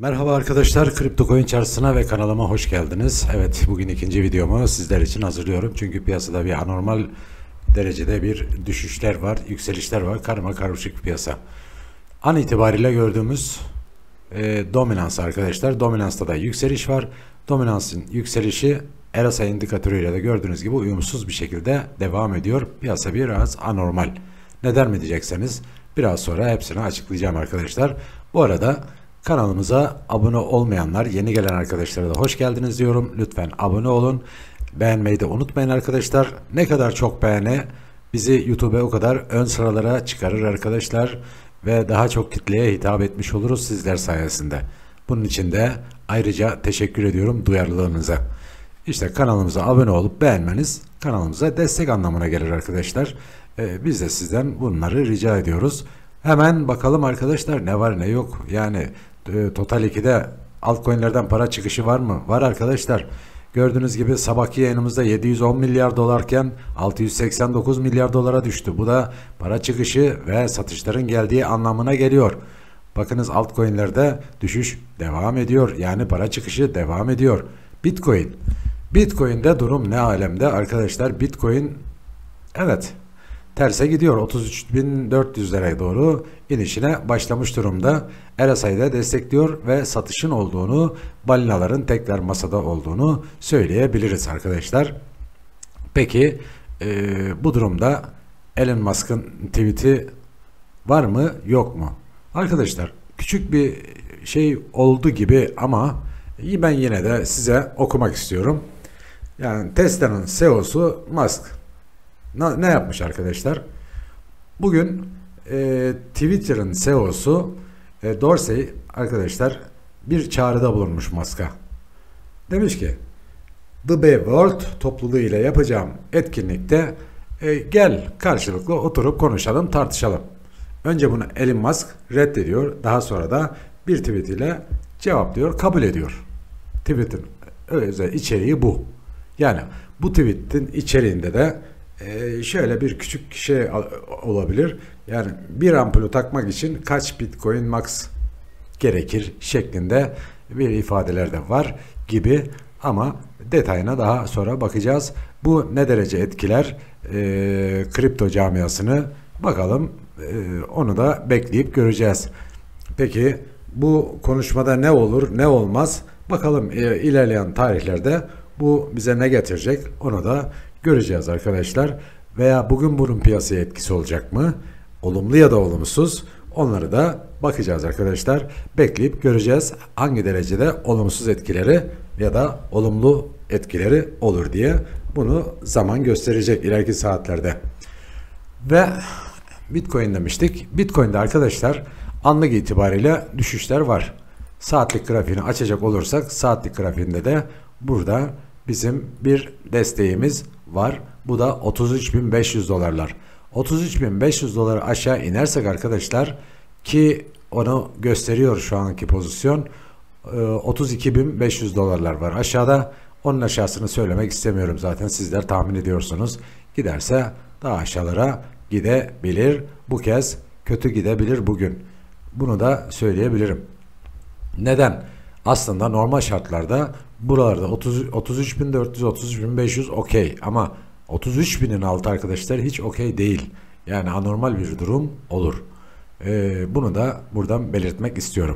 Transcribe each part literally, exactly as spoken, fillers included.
Merhaba arkadaşlar, Kripto Coin Çarşısı'na ve kanalıma hoş geldiniz. Evet, bugün ikinci videomu sizler için hazırlıyorum. Çünkü piyasada bir anormal derecede bir düşüşler var, yükselişler var. Karma karışık bir piyasa. An itibariyle gördüğümüz e, dominans arkadaşlar. Dominansta da yükseliş var. Dominansın yükselişi R S I indikatörüyle de gördüğünüz gibi uyumsuz bir şekilde devam ediyor. Piyasa biraz anormal. Neden mi diyecekseniz biraz sonra hepsini açıklayacağım arkadaşlar. Bu arada kanalımıza abone olmayanlar, yeni gelen arkadaşlara da hoş geldiniz diyorum. Lütfen abone olun. Beğenmeyi de unutmayın arkadaşlar. Ne kadar çok beğeni bizi YouTube'a o kadar ön sıralara çıkarır arkadaşlar. Ve daha çok kitleye hitap etmiş oluruz sizler sayesinde. Bunun için de ayrıca teşekkür ediyorum duyarlılığınıza. İşte kanalımıza abone olup beğenmeniz kanalımıza destek anlamına gelir arkadaşlar. Ee, biz de sizden bunları rica ediyoruz. Hemen bakalım arkadaşlar ne var ne yok. Yani e, Total iki'de altcoin'lerden para çıkışı var mı? Var arkadaşlar. Gördüğünüz gibi sabahki yayınımızda yedi yüz on milyar dolarken altı yüz seksen dokuz milyar dolara düştü. Bu da para çıkışı ve satışların geldiği anlamına geliyor. Bakınız altcoin'lerde düşüş devam ediyor. Yani para çıkışı devam ediyor. Bitcoin. Bitcoin'de durum ne alemde arkadaşlar? Bitcoin evet terse gidiyor. otuz üç bin dört yüzlere doğru inişine başlamış durumda. R S I'de destekliyor ve satışın olduğunu, balinaların tekrar masada olduğunu söyleyebiliriz arkadaşlar. Peki e, bu durumda Elon Musk'ın tweet'i var mı yok mu? Arkadaşlar küçük bir şey oldu gibi ama ben yine de size okumak istiyorum. Yani Tesla'nın C E O'su Musk ne yapmış arkadaşlar? Bugün e, Twitter'ın C E O'su e, Dorsey arkadaşlar bir çağrıda bulunmuş Musk'a. Demiş ki The Bay World topluluğu ile yapacağım etkinlikte e, gel karşılıklı oturup konuşalım, tartışalım. Önce bunu Elon Musk reddediyor. Daha sonra da bir tweet ile cevaplıyor, kabul ediyor. Tweet'in özel içeriği bu. Yani bu tweet'in içeriğinde de Ee, şöyle bir küçük şey olabilir. Yani bir ampulü takmak için kaç Bitcoin max gerekir şeklinde bir ifadeler de var gibi ama detayına daha sonra bakacağız. Bu ne derece etkiler e, kripto camiasını bakalım, e, onu da bekleyip göreceğiz. Peki bu konuşmada ne olur ne olmaz bakalım, e, ilerleyen tarihlerde bu bize ne getirecek onu da göreceğiz arkadaşlar. Veya bugün bunun piyasaya etkisi olacak mı? Olumlu ya da olumsuz. Onları da bakacağız arkadaşlar. Bekleyip göreceğiz hangi derecede olumsuz etkileri ya da olumlu etkileri olur diye. Bunu zaman gösterecek ileriki saatlerde. Ve Bitcoin demiştik. Bitcoin'de arkadaşlar anlık itibariyle düşüşler var. Saatlik grafiğini açacak olursak saatlik grafiğinde de burada bizim bir desteğimiz var. Bu da otuz üç bin beş yüz dolarlar. otuz üç bin beş yüz dolar aşağı inersek arkadaşlar, ki onu gösteriyor şu anki pozisyon, otuz iki bin beş yüz dolarlar var aşağıda. Onun aşağısını söylemek istemiyorum, zaten sizler tahmin ediyorsunuz. Giderse daha aşağılara gidebilir. Bu kez kötü gidebilir bugün. Bunu da söyleyebilirim. Neden? Aslında normal şartlarda buralarda otuz üç bin dört yüz otuz üç bin beş yüz okey, ama otuz üç binin altı arkadaşlar hiç okey değil. Yani anormal bir durum olur. Ee, bunu da buradan belirtmek istiyorum.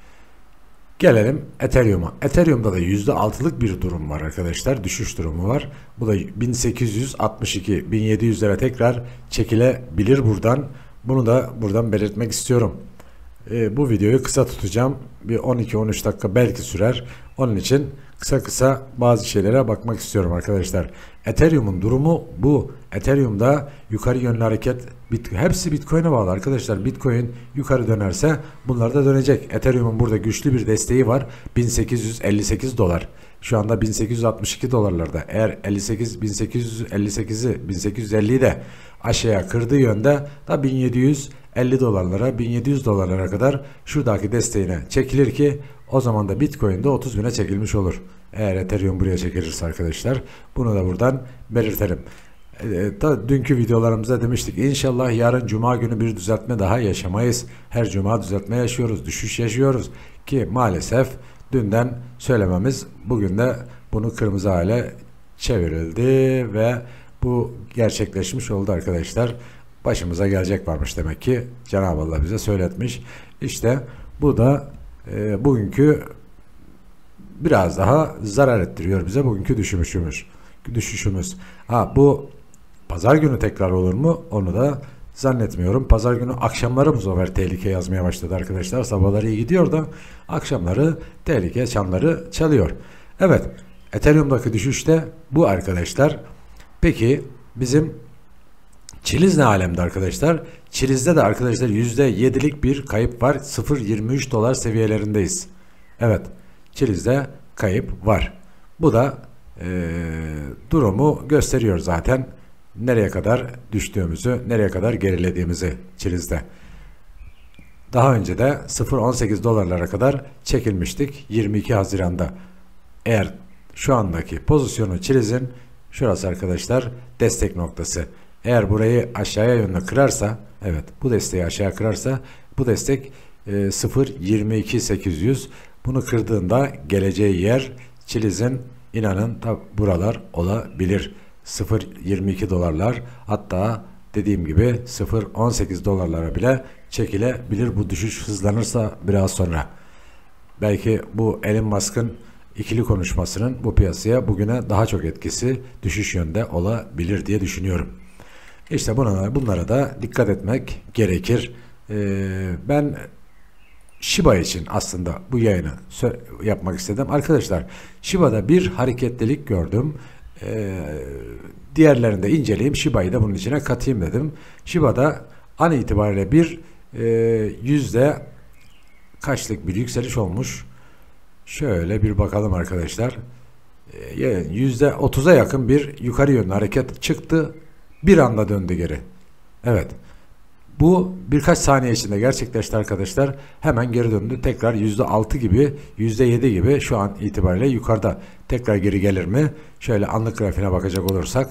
Gelelim Ethereum'a. Ethereum'da da yüzde altılık bir durum var arkadaşlar. Düşüş durumu var. Bu da bin sekiz yüz altmış iki bin yedi yüzlere tekrar çekilebilir buradan. Bunu da buradan belirtmek istiyorum. Ee, bu videoyu kısa tutacağım. Bir on iki on üç dakika belki sürer. Onun için kısa kısa bazı şeylere bakmak istiyorum arkadaşlar. Ethereum'un durumu bu. Ethereum'da yukarı yönlü hareket, bit, hepsi Bitcoin'e bağlı arkadaşlar. Bitcoin yukarı dönerse bunlar da dönecek. Ethereum'un burada güçlü bir desteği var. bin sekiz yüz elli sekiz dolar. Şu anda bin sekiz yüz altmış iki dolarlarda. Eğer elli sekiz bin sekiz yüz elli sekizi bin sekiz yüz elliyi de aşağıya kırdığı yönde da bin yedi yüz elli dolarlara, bin yedi yüz dolarlara kadar şuradaki desteğine çekilir ki o zaman da Bitcoin'de otuz bine çekilmiş olur. Eğer Ethereum buraya çekilirse arkadaşlar, bunu da buradan belirtelim. E, da, dünkü videolarımızda demiştik, İnşallah yarın cuma günü bir düzeltme daha yaşamayız. Her cuma düzeltme yaşıyoruz, düşüş yaşıyoruz. Ki maalesef dünden söylememiz bugün de bunu kırmızı hale çevrildi ve bu gerçekleşmiş oldu arkadaşlar. Başımıza gelecek varmış demek ki, Cenab-ı Allah bize söyletmiş. İşte bu da e, bugünkü biraz daha zarar ettiriyor bize bugünkü düşüşümüz. Düşüşümüz. Ha, bu pazar günü tekrar olur mu? Onu da zannetmiyorum. Pazar günü akşamları bu sefer tehlike yazmaya başladı arkadaşlar. Sabahları iyi gidiyor da akşamları tehlike çanları çalıyor. Evet, Ethereum'daki düşüşte bu arkadaşlar. Peki bizim Çiliz ne alemde arkadaşlar? Çiliz'de de arkadaşlar yüzde yedilik bir kayıp var. sıfır virgül yirmi üç dolar seviyelerindeyiz. Evet, Çiliz'de kayıp var. Bu da e, durumu gösteriyor zaten. Nereye kadar düştüğümüzü, nereye kadar gerilediğimizi Çiliz'de. Daha önce de sıfır virgül on sekiz dolarlara kadar çekilmiştik yirmi iki Haziran'da. Eğer şu andaki pozisyonu Çiliz'in şurası arkadaşlar destek noktası. Eğer burayı aşağıya yönlü kırarsa, evet bu desteği aşağı kırarsa, bu destek e, sıfır virgül yirmi iki sekiz yüz. Bunu kırdığında geleceği yer Çiliz'in, inanın da buralar olabilir. sıfır virgül yirmi iki dolarlar, hatta dediğim gibi sıfır virgül on sekiz dolarlara bile çekilebilir bu düşüş hızlanırsa biraz sonra. Belki bu Elon Musk'ın ikili konuşmasının bu piyasaya bugüne daha çok etkisi düşüş yönde olabilir diye düşünüyorum. İşte buna, bunlara da dikkat etmek gerekir. Ee, ben Shiba için aslında bu yayını yapmak istedim. Arkadaşlar, Shiba'da bir hareketlilik gördüm. Ee, diğerlerini de inceleyeyim. Shiba'yı da bunun içine katayım dedim. Shiba'da an itibariyle bir e, yüzde kaçlık bir yükseliş olmuş. Şöyle bir bakalım arkadaşlar. Ee, yüzde otuza yakın bir yukarı yönlü hareket çıktı. Bir anda döndü geri. Evet. Bu birkaç saniye içinde gerçekleşti arkadaşlar. Hemen geri döndü. Tekrar yüzde altı gibi, yüzde yedi gibi şu an itibariyle yukarıda. Tekrar geri gelir mi? Şöyle anlık grafiğine bakacak olursak.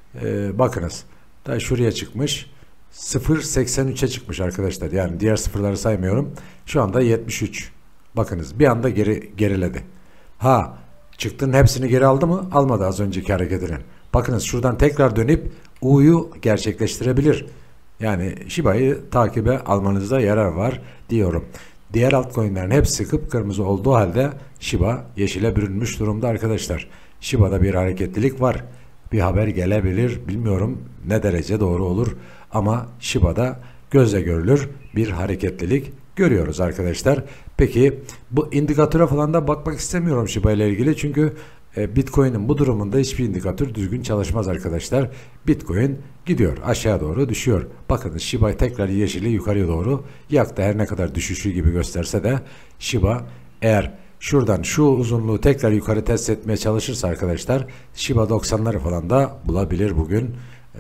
E, bakınız. Da şuraya çıkmış. sıfır virgül seksen üçe çıkmış arkadaşlar. Yani diğer sıfırları saymıyorum. Şu anda yetmiş üç. Bakınız bir anda geri geriledi. Ha, çıktığının hepsini geri aldı mı? Almadı az önceki hareketinin. Bakınız şuradan tekrar dönüp U'yu gerçekleştirebilir. Yani Shiba'yı takibe almanızda yarar var diyorum. Diğer altcoin'lerin hepsi kıpkırmızı olduğu halde Shiba yeşile bürünmüş durumda arkadaşlar. Shiba'da bir hareketlilik var. Bir haber gelebilir. Bilmiyorum ne derece doğru olur. Ama Shiba'da gözle görülür bir hareketlilik görüyoruz arkadaşlar. Peki bu indikatöre falan da bakmak istemiyorum Shiba ile ilgili. Çünkü Bitcoin'in bu durumunda hiçbir indikatör düzgün çalışmaz arkadaşlar. Bitcoin gidiyor, aşağı doğru düşüyor. Bakın Shiba tekrar yeşili yukarıya doğru yaktı. Her ne kadar düşüşü gibi gösterse de Shiba eğer şuradan şu uzunluğu tekrar yukarı test etmeye çalışırsa arkadaşlar Shiba doksanları falan da bulabilir bugün.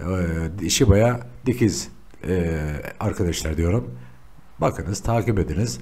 Ee, Shiba'ya dikiz ee, arkadaşlar diyorum. Bakınız, takip ediniz.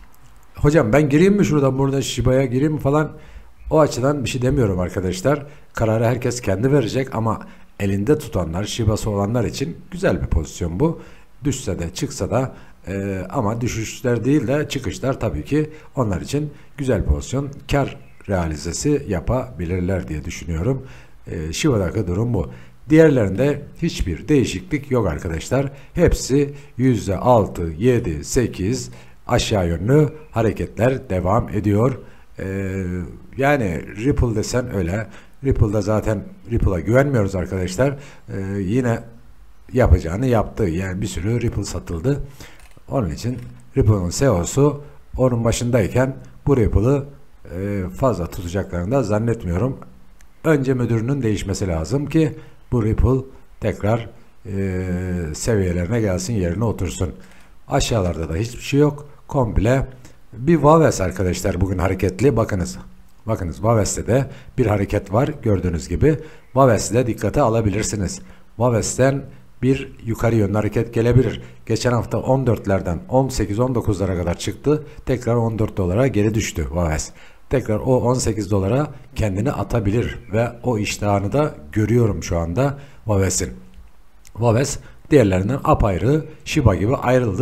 Hocam ben gireyim mi şuradan buradan Shiba'ya gireyim mi falan? O açıdan bir şey demiyorum arkadaşlar. Kararı herkes kendi verecek ama elinde tutanlar, Shiba'sı olanlar için güzel bir pozisyon bu. Düşse de çıksa da e, ama düşüşler değil de çıkışlar tabii ki onlar için güzel pozisyon. Kar realizesi yapabilirler diye düşünüyorum. E, Shiba'daki durum bu. Diğerlerinde hiçbir değişiklik yok arkadaşlar. Hepsi yüzde altı, yedi, sekiz aşağı yönlü hareketler devam ediyor. Ee, yani Ripple desen öyle. Ripple'da zaten Ripple'a güvenmiyoruz arkadaşlar. Ee, yine yapacağını yaptı. Yani bir sürü Ripple satıldı. Onun için Ripple'ın C E O'su onun başındayken bu Ripple'ı e, fazla tutacaklarını da zannetmiyorum. Önce müdürünün değişmesi lazım ki bu Ripple tekrar e, seviyelerine gelsin, yerine otursun. Aşağılarda da hiçbir şey yok. Komple bir Waves arkadaşlar bugün hareketli. Bakınız. Bakınız Waves'te de bir hareket var. Gördüğünüz gibi. Waves'te dikkate alabilirsiniz. Waves'ten bir yukarı yönlü hareket gelebilir. Geçen hafta on dörtlerden on sekiz on dokuzlara kadar çıktı. Tekrar on dört dolara geri düştü Waves. Tekrar o on sekiz dolara kendini atabilir ve o iştahını da görüyorum şu anda Waves'in. Waves diğerlerinden apayrı, Shiba gibi ayrıldı.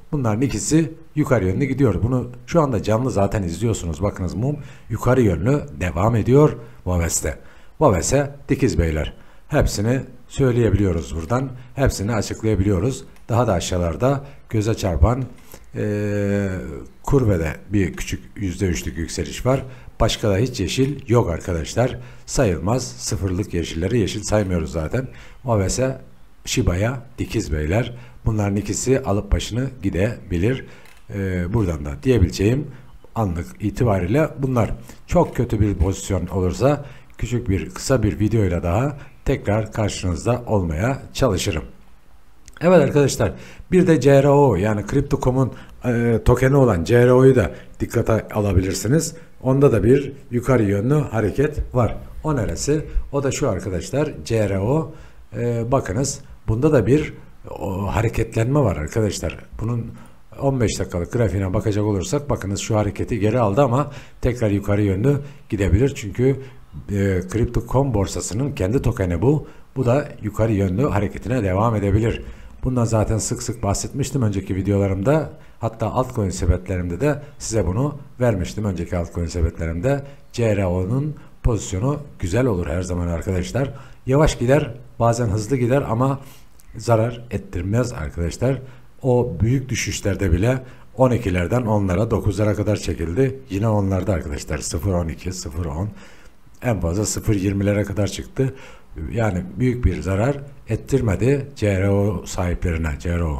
Bunların ikisi yukarı yönlü gidiyor. Bunu şu anda canlı zaten izliyorsunuz. Bakınız mum yukarı yönlü devam ediyor Vaves'te. Vaves'e dikiz beyler. Hepsini söyleyebiliyoruz buradan. Hepsini açıklayabiliyoruz. Daha da aşağılarda göze çarpan ee, kurvede bir küçük yüzde üçlük yükseliş var. Başka da hiç yeşil yok arkadaşlar. Sayılmaz. Sıfırlık yeşilleri yeşil saymıyoruz zaten. Vaves'e, Shiba'ya dikiz beyler. Bunların ikisi alıp başını gidebilir. Ee, buradan da diyebileceğim anlık itibariyle bunlar. Çok kötü bir pozisyon olursa küçük bir kısa bir videoyla daha tekrar karşınızda olmaya çalışırım. Evet arkadaşlar, bir de C R O yani Crypto nokta com'un e, tokeni olan C R O'yu da dikkate alabilirsiniz. Onda da bir yukarı yönlü hareket var. O neresi? O da şu arkadaşlar, C R O. E, bakınız bunda da bir o, hareketlenme var arkadaşlar. Bunun on beş dakikalık grafiğine bakacak olursak bakınız şu hareketi geri aldı ama tekrar yukarı yönlü gidebilir. Çünkü e, Crypto nokta com borsasının kendi tokeni bu. Bu da yukarı yönlü hareketine devam edebilir. Bundan zaten sık sık bahsetmiştim önceki videolarımda. Hatta altcoin sepetlerimde de size bunu vermiştim. Önceki altcoin sepetlerimde C R O'nun pozisyonu güzel olur her zaman arkadaşlar. Yavaş gider, bazen hızlı gider ama zarar ettirmez arkadaşlar. O büyük düşüşlerde bile on ikilerden onlara dokuzlara kadar çekildi. Yine onlarda arkadaşlar sıfır on iki, sıfır on, en fazla sıfır yirmilere kadar çıktı. Yani büyük bir zarar ettirmedi C R O sahiplerine. C R O.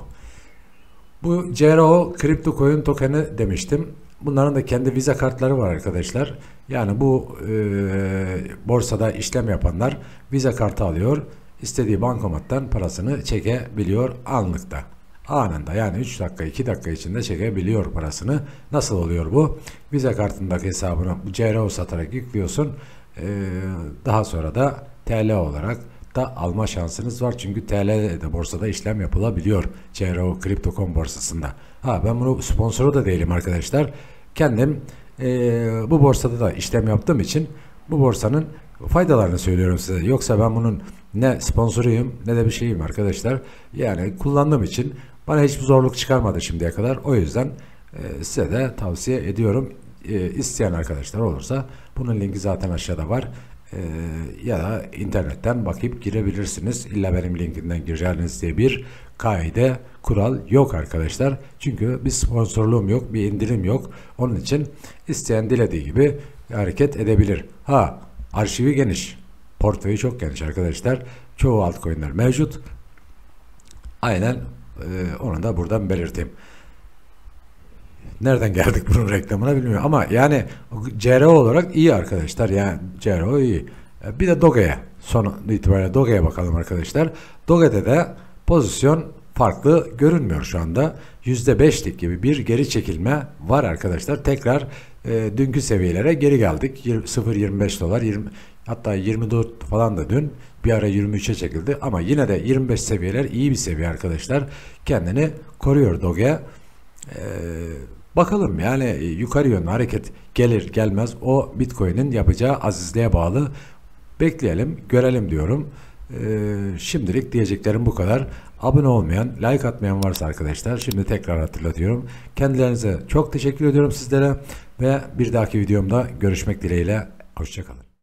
Bu C R O kripto coin tokeni demiştim. Bunların da kendi Visa kartları var arkadaşlar. Yani bu e, borsada işlem yapanlar Visa kartı alıyor. İstediği bankomattan parasını çekebiliyor anlıkta. Anında yani üç dakika iki dakika içinde çekebiliyor parasını. Nasıl oluyor bu? Visa kartındaki hesabına C R O satarak yüklüyorsun. E, daha sonra da T L olarak da alma şansınız var. Çünkü T L'de de borsada işlem yapılabiliyor. C R O Crypto nokta com borsasında. Ha ben bunu sponsoru da değilim arkadaşlar. Kendim e, bu borsada da işlem yaptığım için bu borsanın faydalarını söylüyorum size. Yoksa ben bunun ne sponsoruyum ne de bir şeyim arkadaşlar. Yani kullandığım için bana hiçbir zorluk çıkarmadı şimdiye kadar. O yüzden e, size de tavsiye ediyorum. E, isteyen arkadaşlar olursa bunun linki zaten aşağıda var. Ee, ya da internetten bakıp girebilirsiniz. İlla benim linkimden gireceğiniz diye bir kaide, kural yok arkadaşlar. Çünkü bir sponsorluğum yok, bir indirim yok. Onun için isteyen dilediği gibi hareket edebilir. Ha, arşivi geniş. Portföyü çok geniş arkadaşlar. Çoğu altcoin'ler mevcut. Aynen e, onu da buradan belirteyim. Nereden geldik bunun reklamına bilmiyorum ama yani C R O olarak iyi arkadaşlar, yani C R O iyi. Bir de Doge'ye son itibariyle Doge'ye bakalım arkadaşlar. Doge'de de pozisyon farklı görünmüyor şu anda. yüzde beşlik gibi bir geri çekilme var arkadaşlar. Tekrar e, dünkü seviyelere geri geldik. sıfır virgül yirmi beş dolar, yirmi, hatta yirmi dört falan da dün bir ara yirmi üçe çekildi ama yine de yirmi beş seviyeler iyi bir seviye arkadaşlar. Kendini koruyor Doge. Eee Bakalım yani yukarı yönlü hareket gelir gelmez o Bitcoin'in yapacağı azizliğe bağlı. Bekleyelim, görelim diyorum. Ee, şimdilik diyeceklerim bu kadar. Abone olmayan, like atmayan varsa arkadaşlar şimdi tekrar hatırlatıyorum. Kendilerinize çok teşekkür ediyorum sizlere ve bir dahaki videomda görüşmek dileğiyle. Hoşça kalın.